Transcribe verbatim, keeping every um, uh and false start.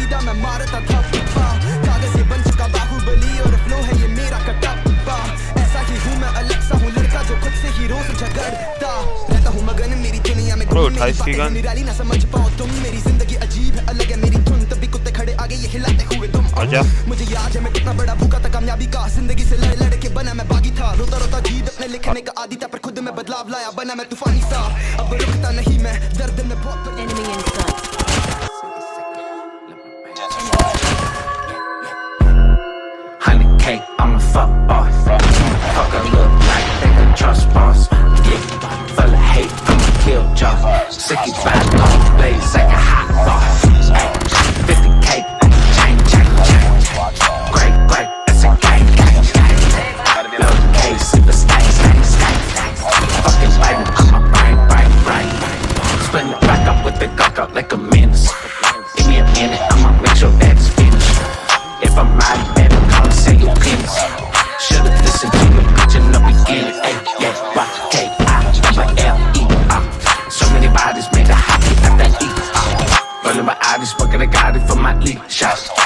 सीधा मैं मारता था कागज से बन चुका बाहुबली और फ्लो है ये मेरा कटप्पा ऐसा ही हूँ मैं अलेक्सा हूँ लड़का जो खुद से हीरो से झगड़ता रहता हूँ मगन मेरी दुनिया में निराली ना समझ पाओ तुम मेरी जिंदगी अजीब है अलग है मेरी धुन तभी कुत्ते खड़े आगे ये हिलाते हुए तुम मुझे याद है मैं कितना बड़ा भूखा था कामयाबी का जिंदगी से लड़ लड़ के बना मैं बागी था रोता रोता गीत अपने लिखने का आदी था पर खुद में बदलाव लाया बना मैं तूफानी सा अब रुकता नहीं मैं दर्द में बहुत enemy in sight. Honey cake, I'm a fuck boss. Fuck a look like they can trust boss. Yeah, full of hate, I'm a kill job. Sicky fast, long blaze like a hot boss. fifty K, chain, chain, chain. Great, great, that's a gang, gang, gang. Little case, super stank, stank, stank, stank. Fucking biting, I'm a brain, brain, brain. Split it back up with the cock out like a menace. Give me a minute, I'ma make your ex finish. If I'm right, baby, come say you penis. Should've listened to your bitch in the beginning. A, yeah, Y, K, I, I'm a L, E, R. So many bodies made a hockey at that E, R. Rolling my eyes, fucking I got it for my lead shot.